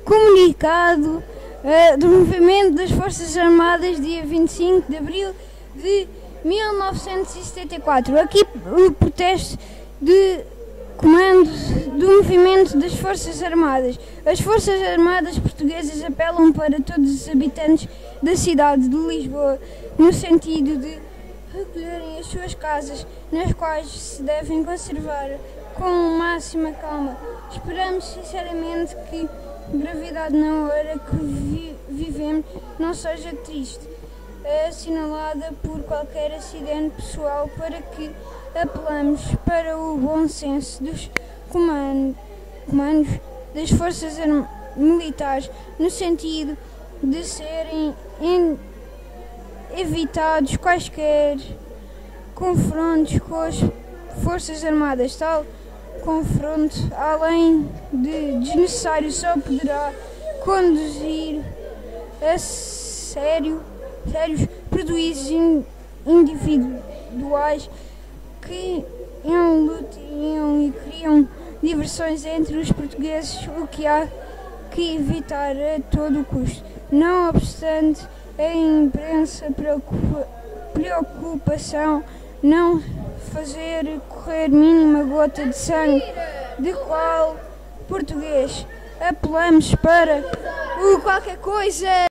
comunicado do movimento das Forças Armadas, dia 25 de abril de 1974. Aqui o protesto de comando do movimento das Forças Armadas. As Forças Armadas portuguesas apelam para todos os habitantes da cidade de Lisboa no sentido de recolherem as suas casas, nas quais se devem conservar com máxima calma. Esperamos sinceramente que a gravidade na hora que vivemos não seja triste, assinalada por qualquer acidente pessoal, para que apelamos para o bom senso dos comandos das forças militares, no sentido de serem evitados quaisquer confrontos com as Forças Armadas. Tal confronto, além de desnecessário, só poderá conduzir a sérios prejuízos individuais que enluteiam e criam diversões entre os portugueses, o que há que evitar a todo custo. Não obstante a imprensa preocupação não fazer correr mínima gota de sangue de qual português, apelamos para o qualquer coisa.